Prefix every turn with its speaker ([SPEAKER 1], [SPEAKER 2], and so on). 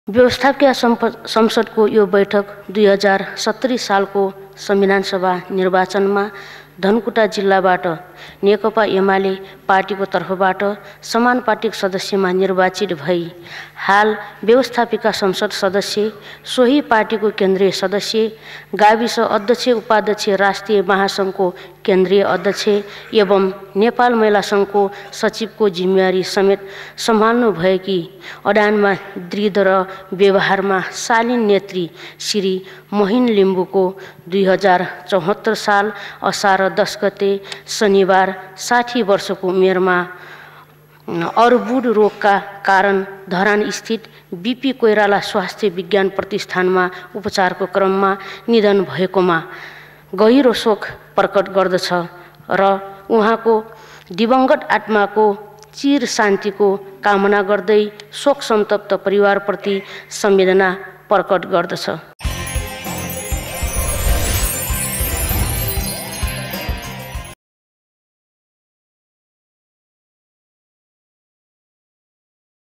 [SPEAKER 1] व्यवस्थापकीय संसदको यो बैठक 2070 सालको संविधान सभा निर्वाचनमा धनकुटा जिल्लाबाट नेकपा एमाले पार्टीको तर्फबाट समानुपातिक सदस्यमा निर्वाचित भई हाल व्यवस्थापिका संसद सदस्य, सोही पार्टीको केन्द्रीय सदस्य, गाविस अध्यक्ष उपाध्यक्ष, राष्ट्रिय महासङ्घको केन्द्रीय अध्यक्ष एवं नेपाल महिला सङ्घको सचिवको जिम्मेवारी समेत सम्हाल्नु भएकी अडानमा दृढ र व्यवहारमा शालीन नेत्री श्री मोहिन लिम्बुको 2074 साल असार 10 गते शनिबार 60 वर्षको उमेरमा अर्बुद रोगका कारण धरान स्थित बीपी कोइराला स्वास्थ्य विज्ञान प्रतिष्ठानमा उपचारको क्रममा निधन भएकोमा गहिरो शोक प्रकट गर्दछ र उहाँको दिवंगत आत्माको चिर शान्तिको कामना गर्दै शोक सन्तप्त परिवारप्रति संवेदना प्रकट गर्दछ।